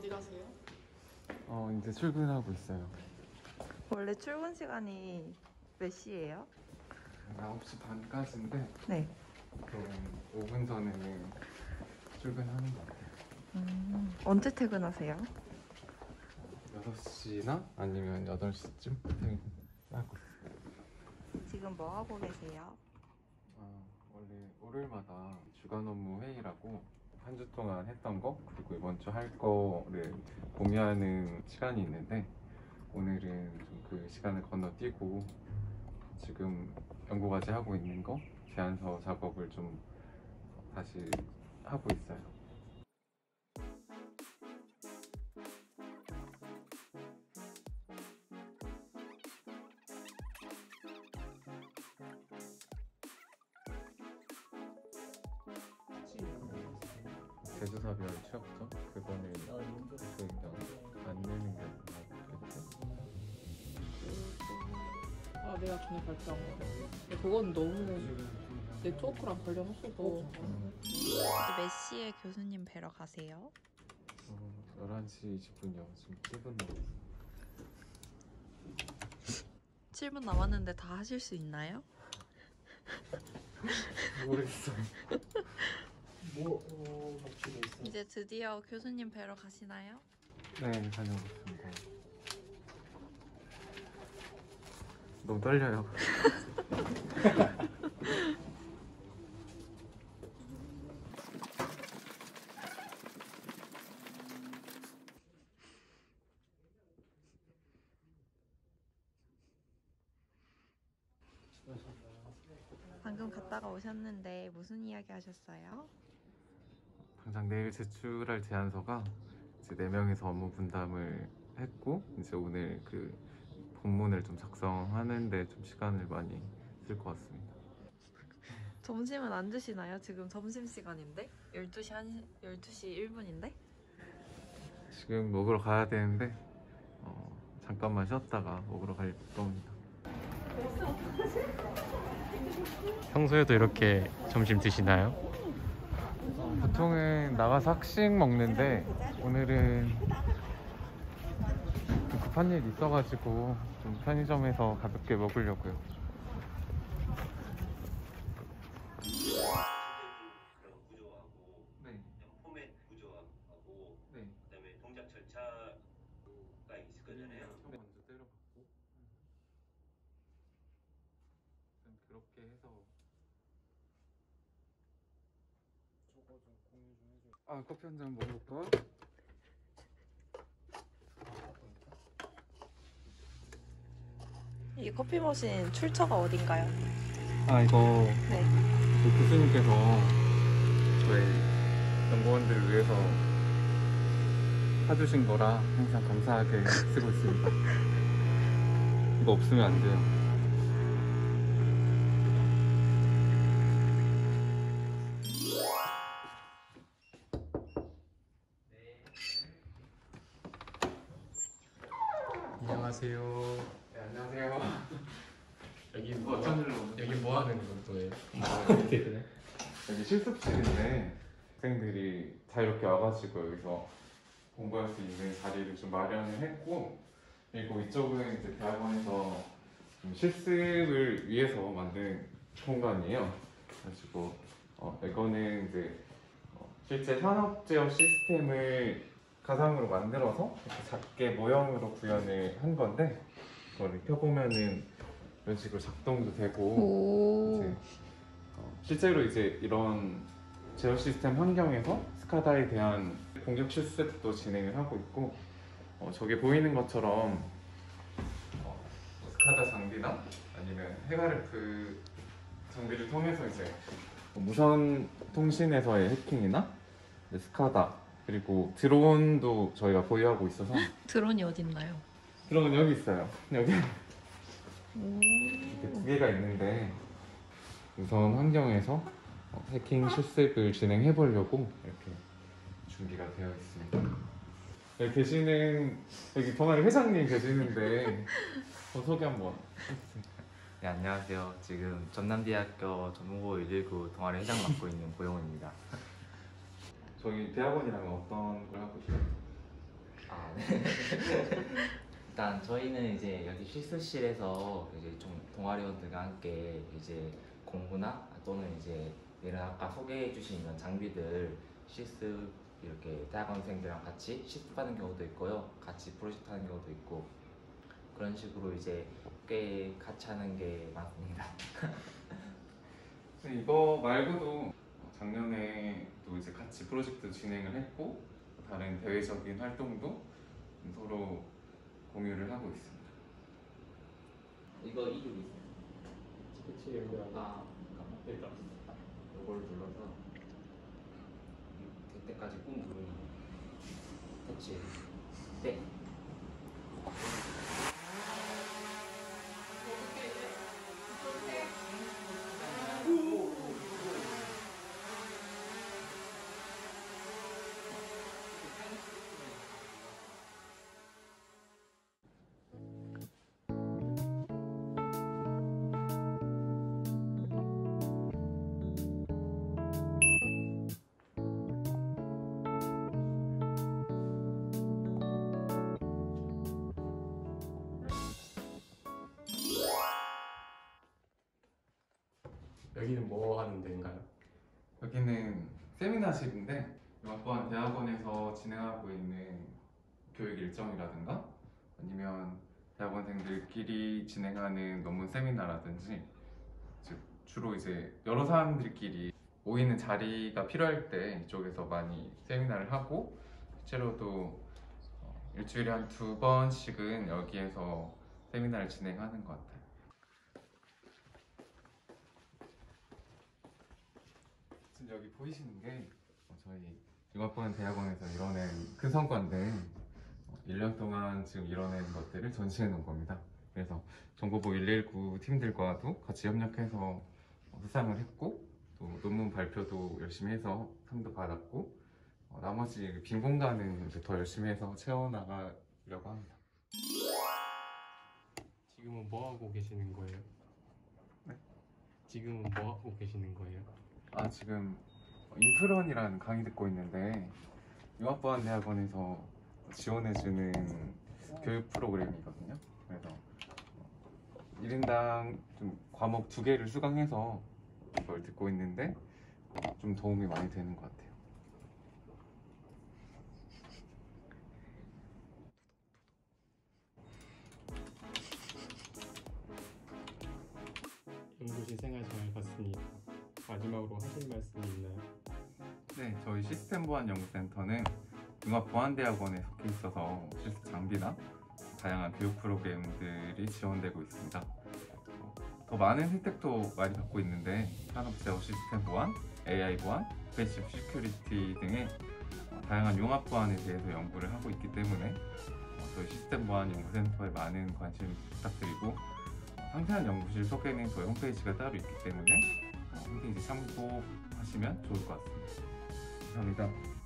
어디 가세요? 이제 출근하고 있어요. 원래 출근 시간이 몇 시예요? 9시 반까지인데 네. 그럼 5분 전에는 출근하는 것 같아요. 언제 퇴근하세요? 6시나 아니면 8시쯤 퇴근하고 있어요. 지금 뭐 하고 계세요? 원래 월요일마다 주간 업무 회의라고 한 주 동안 했던 거 그리고 이번 주 할 거를 공유하는 시간이 있는데 오늘은 좀 그 시간을 건너뛰고 지금 연구과제 하고 있는 거 제안서 작업을 좀 다시 하고 있어요. 제주사별 취업죠? 그거는 그냥 안 내는 게 나겠지? 내가 전에 발표 안 받았어. 그건 너무 네트워크랑 관련 없어서. 몇 시에 교수님 뵈러 가세요? 11시 20분이요. 지금 7분 남았어요. 7분 남았는데 다 하실 수 있나요? 모르겠어요. 이제 드디어 교수님 뵈러 가시나요? 네, 다녀오겠습니다. 너무 떨려요. 방금 갔다가 오셨는데 무슨 이야기 하셨어요? 당장 내일 제출할 제안서가 이제 4명이서 업무 분담을 했고 이제 오늘 그 본문을 좀 작성하는데 좀 시간을 많이 쓸 것 같습니다. 점심은 안 드시나요? 지금 점심시간인데? 12시 1분인데? 지금 먹으러 가야 되는데 잠깐만 쉬었다가 먹으러 갈 겁니다. 평소에도 이렇게 점심 드시나요? 보통은 나가서 학식 먹는데 오늘은 좀 급한 일이 있어가지고 좀 편의점에서 가볍게 먹으려고요. 네. 포맷 구조하고 네. 그다음에 동작 절차가 있을 거잖아요. 먼저 때려봤고 그렇게 해서 저거 좀 공유 좀 해줘. 커피 한 잔 먹어볼까? 이 커피 머신 출처가 어딘가요? 이거 네. 그 교수님께서 저희 연구원들을 위해서 사주신 거라 항상 감사하게 쓰고 있습니다. 이거 없으면 안 돼요. 안녕하세요. 네, 안녕하세요. 여기 어쩐 일로 여기 뭐 하는 거예요? 여기 실습실인데 학생들이 자유롭게 와가지고 여기서 공부할 수 있는 자리를 좀 마련을 했고 그리고 이쪽은 이제 대학원에서 좀 실습을 위해서 만든 공간이에요. 그래가지고 이거는 이제 실제 산업 제어 시스템을 가상으로 만들어서 이렇게 작게 모형으로 구현을 한 건데 그걸 펴보면은 이런 식으로 작동도 되고 이제 실제로 이제 이런 제어 시스템 환경에서 스카다에 대한 공격 실습도 진행을 하고 있고 저기 보이는 것처럼 스카다 장비나 아니면 헤가르프 장비를 통해서 이제 무선 통신에서의 해킹이나 스카다 그리고 드론도 저희가 보유하고 있어서 드론이 어딨나요? 드론은 여기 있어요. 여기 이렇게 2개가 있는데 우선 환경에서 해킹 실습을 진행해 보려고 이렇게 준비가 되어 있습니다. 여기 계시는 여기 동아리 회장님 계시는데 소개 한번 해주세요. 네, 안녕하세요. 지금 전남대학교 전문고 119 동아리 회장 맡고 있는 고영호입니다. 저희 대학원이랑 어떤 걸 하고 있어요? 아, 네. 일단 저희는 이제 여기 실습실에서 이제 좀 동아리원들과 함께 이제 공부나 또는 이제 이런 아까 소개해 주신 이런 장비들 실습 이렇게 대학원생들이랑 같이 실습하는 경우도 있고요. 같이 프로젝트 하는 경우도 있고 그런 식으로 이제 꽤 같이 하는 게 많습니다. 근데 이거 말고도 작년에 또 이제 같이 프로젝트 진행을 했고 다른 대외적인 활동도 서로 공유를 하고 있습니다. 이거 이름이 있어요. 스케치 연결하고 아, 잠깐만. 일단 이걸 눌러서 될 때까지 꾹 누르면 터치. 네. 여기는 뭐 하는 데인가요? 여기는 세미나실인데 이번 대학원에서 진행하고 있는 교육 일정이라든가 아니면 대학원생들끼리 진행하는 논문 세미나라든지 즉 주로 이제 여러 사람들끼리 모이는 자리가 필요할 때 이쪽에서 많이 세미나를 하고 실제로도 일주일에 한 2번씩은 여기에서 세미나를 진행하는 것 같아요. 지금 여기 보이시는 게 저희 융합보안 대학원에서 이뤄낸 큰 성과인데 1년 동안 지금 이뤄낸 것들을 전시해 놓은 겁니다. 그래서 정보부 119 팀들과도 같이 협력해서 수상을 했고 또 논문 발표도 열심히 해서 상도 받았고 나머지 빈 공간은 이제 더 열심히 해서 채워나가려고 합니다. 지금은 뭐 하고 계시는 거예요? 네? 지금은 뭐 하고 계시는 거예요? 아 지금 인프런이라는 강의 듣고 있는데 융합보안대학원에서 지원해주는 교육 프로그램이거든요. 그래서 1인당 좀 과목 2개를 수강해서 이걸 듣고 있는데 좀 도움이 많이 되는 것 같아요. 연구실 생활 잘 봤습니다. 마지막으로 하실 말씀이 있나요? 네, 저희 시스템보안연구센터는 융합보안대학원에 속해 있어서 실습 장비나 다양한 교육 프로그램들이 지원되고 있습니다. 더 많은 혜택도 많이 받고 있는데 산업제어 시스템 보안, AI 보안, 패시브 시큐리티 등의 다양한 융합 보안에 대해서 연구를 하고 있기 때문에 저희 시스템 보안 연구센터에 많은 관심 부탁드리고 상세한 연구실 소개는 저희 홈페이지가 따로 있기 때문에 홈페이지 참고하시면 좋을 것 같습니다. 감사합니다.